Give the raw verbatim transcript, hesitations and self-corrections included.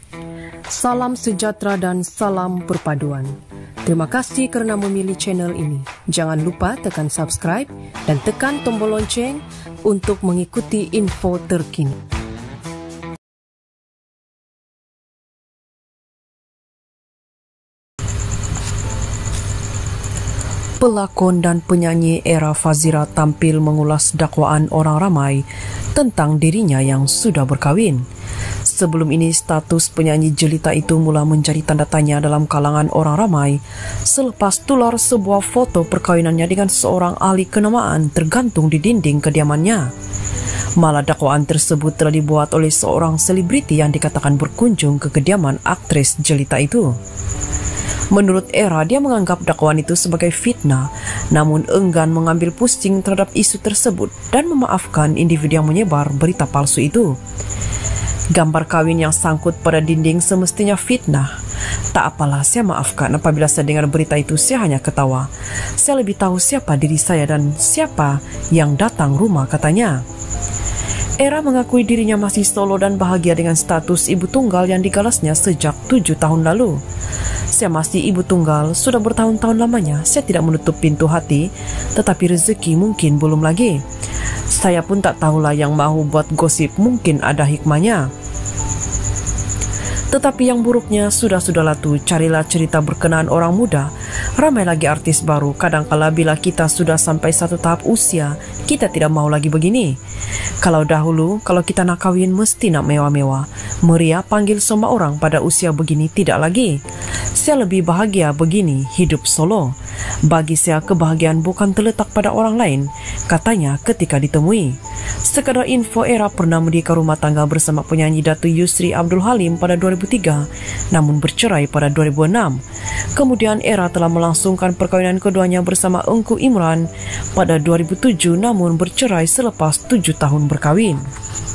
Salam sejahtera dan salam perpaduan. Terima kasih kerana memilih channel ini. Jangan lupa tekan subscribe dan tekan tombol lonceng untuk mengikuti info terkini. Pelakon dan penyanyi Era Fazira tampil mengulas dakwaan orang ramai tentang dirinya yang sudah berkahwin. Sebelum ini, status penyanyi jelita itu mula menjadi tanda tanya dalam kalangan orang ramai selepas tular sebuah foto perkahwinannya dengan seorang ahli kenamaan tergantung di dinding kediamannya. Malah dakwaan tersebut telah dibuat oleh seorang selebriti yang dikatakan berkunjung ke kediaman aktris jelita itu. Menurut Era, dia menganggap dakwaan itu sebagai fitnah, namun enggan mengambil pusing terhadap isu tersebut dan memaafkan individu yang menyebar berita palsu itu. Gambar kawin yang sangkut pada dinding semestinya fitnah. Tak apalah, saya maafkan apabila saya dengar berita itu, saya hanya ketawa. Saya lebih tahu siapa diri saya dan siapa yang datang rumah, katanya. Era mengakui dirinya masih solo dan bahagia dengan status ibu tunggal yang digalasnya sejak tujuh tahun lalu. Saya masih ibu tunggal, sudah bertahun-tahun lamanya. Saya tidak menutup pintu hati, tetapi rezeki mungkin belum lagi. Saya pun tak tahulah yang mahu buat gosip, mungkin ada hikmahnya. Tetapi yang buruknya sudah-sudahlah tu, carilah cerita berkenaan orang muda. Ramai lagi artis baru. Kadangkala bila kita sudah sampai satu tahap usia, kita tidak mau lagi begini. Kalau dahulu, kalau kita nak kahwin mesti nak mewah-mewah, meriah, panggil semua orang. Pada usia begini tidak lagi. Saya lebih bahagia begini, hidup solo. Bagi saya, kebahagiaan bukan terletak pada orang lain, katanya ketika ditemui. Sekadar info, Era pernah mendirikan rumah tangga bersama penyanyi Datuk Yusri Abdul Halim pada dua ribu tiga, namun bercerai pada dua ribu enam. Kemudian Era telah melangsungkan perkahwinan keduanya bersama Engku Imran pada dua ribu tujuh, namun bercerai selepas tujuh tahun berkahwin.